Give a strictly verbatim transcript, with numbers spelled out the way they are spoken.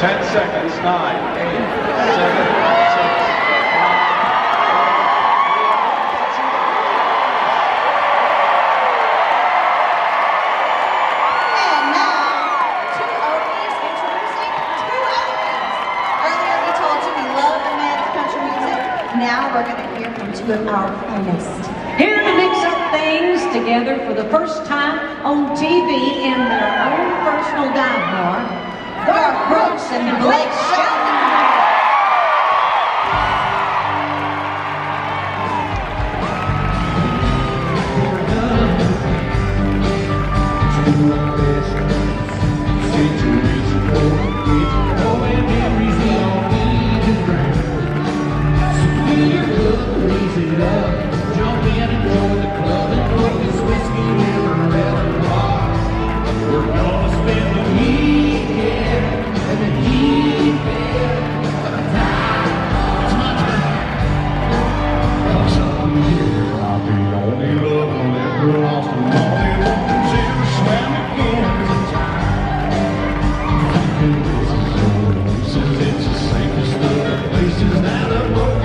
Ten seconds. Nine, eight, seven, six, And now, two openings introducing two openings. Earlier we told you we love the man's country music. Now we're going to hear from two of our finest. Here to mix up things together for the first time on T V in their own personal dive bar, Garth Brooks and Blake Shelton. Places that I've